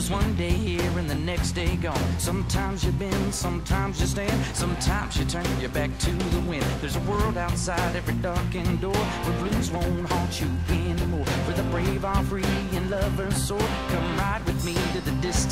'cause one day here and the next day gone. Sometimes you bend, sometimes you stand, sometimes you turn your back to the wind. There's a world outside every darkened door where blues won't haunt you anymore. For the brave are free and lovers soar. Come ride with me to the distance